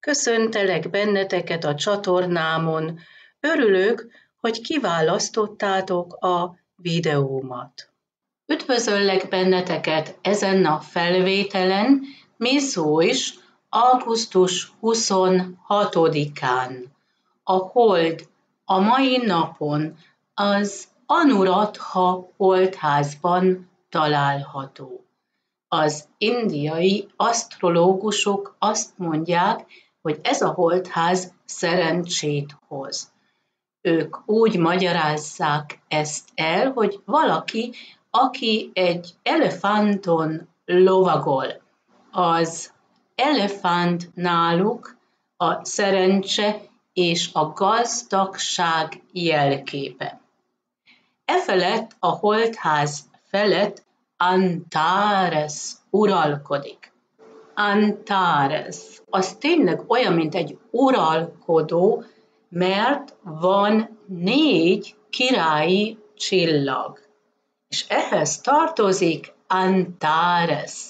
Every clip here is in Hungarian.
Köszöntelek benneteket a csatornámon. Örülök, hogy kiválasztottátok a videómat. Üdvözöllek benneteket ezen a felvételen, is augusztus 26-án. A hold a mai napon az Anuradha holdházban található. Az indiai asztrológusok azt mondják, hogy ez a holdház szerencsét hoz. Ők úgy magyarázzák ezt el, hogy valaki, aki egy elefánton lovagol, az elefánt náluk a szerencse és a gazdagság jelképe. Efelett a holdház felett Antares uralkodik. Antares, az tényleg olyan, mint egy uralkodó, mert van 4 királyi csillag. És ehhez tartozik Antares.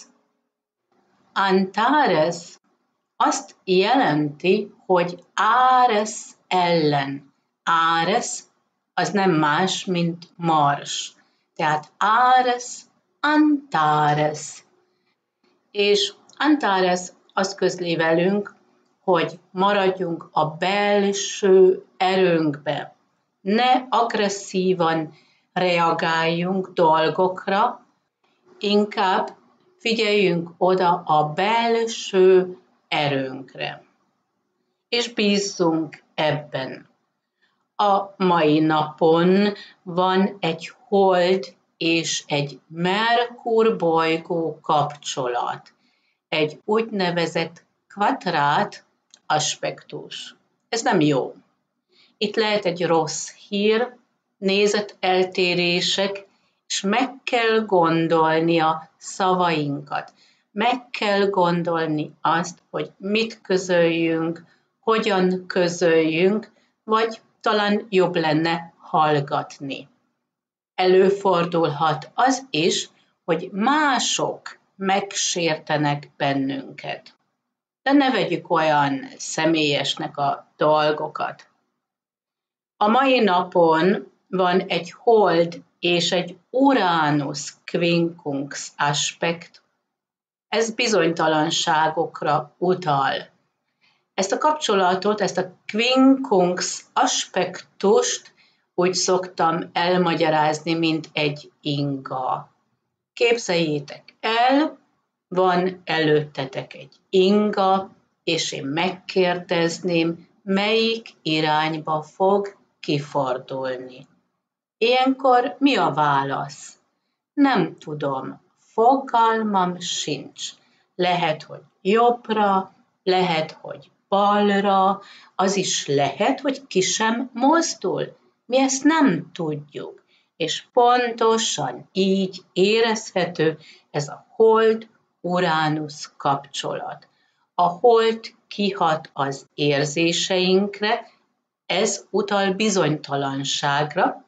Antares azt jelenti, hogy Áres ellen. Áres az nem más, mint Mars. Tehát Áres, Antares. És Antares azt közli velünk, hogy maradjunk a belső erőnkbe. Ne agresszívan reagáljunk dolgokra, inkább figyeljünk oda a belső erőnkre. És bízzunk ebben. A mai napon van egy hold és egy Merkur bolygó kapcsolat. Egy úgynevezett kvadrát aspektus. Ez nem jó. Itt lehet egy rossz hír, nézeteltérések, és meg kell gondolni a szavainkat. Meg kell gondolni azt, hogy mit közöljünk, hogyan közöljünk, vagy talán jobb lenne hallgatni. Előfordulhat az is, hogy mások megsértenek bennünket. De ne vegyük olyan személyesnek a dolgokat. A mai napon van egy hold és egy Uranus quincunx aspekt. Ez bizonytalanságokra utal. Ezt a kapcsolatot, ezt a quincunx aspektust úgy szoktam elmagyarázni, mint egy inga. Képzeljétek el, van előttetek egy inga, és én megkérdezném, melyik irányba fog kifordulni. Ilyenkor mi a válasz? Nem tudom, fogalmam sincs. Lehet, hogy jobbra, lehet, hogy balra, az is lehet, hogy ki sem mozdul. Mi ezt nem tudjuk, és pontosan így érezhető ez a hold-Uranus kapcsolat. A hold kihat az érzéseinkre, ez utal bizonytalanságra,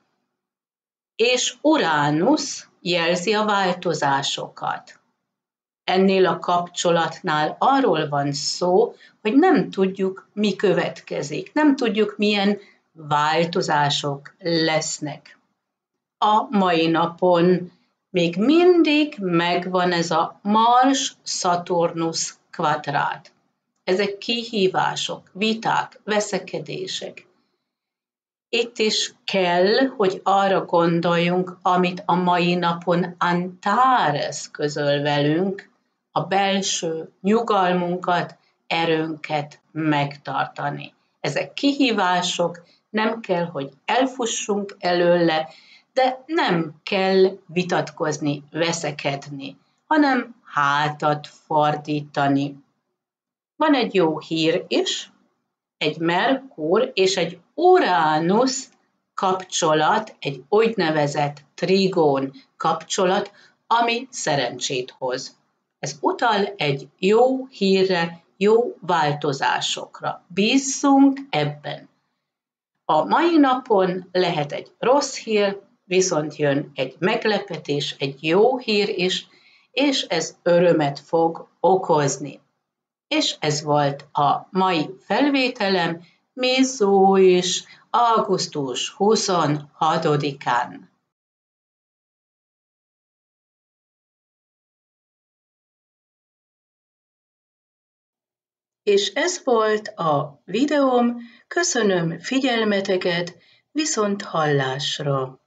és Uranus jelzi a változásokat. Ennél a kapcsolatnál arról van szó, hogy nem tudjuk, mi következik, nem tudjuk, milyen változások lesznek. A mai napon még mindig megvan ez a Mars-Saturnus kvadrát. Ezek kihívások, viták, veszekedések. Itt is kell, hogy arra gondoljunk, amit a mai napon Antares közöl velünk, a belső nyugalmunkat, erőnket megtartani. Ezek kihívások, nem kell, hogy elfussunk előle, de nem kell vitatkozni, veszekedni, hanem hátat fordítani. Van egy jó hír is, egy Merkur és egy Uranus kapcsolat, egy úgynevezett trigón kapcsolat, ami szerencsét hoz. Ez utal egy jó hírre, jó változásokra. Bízzunk ebben. A mai napon lehet egy rossz hír, viszont jön egy meglepetés, egy jó hír is, és ez örömet fog okozni. És ez volt a mai felvételem, Mizzó is augusztus 26-án. És ez volt a videóm, köszönöm figyelmeteket, viszont hallásra!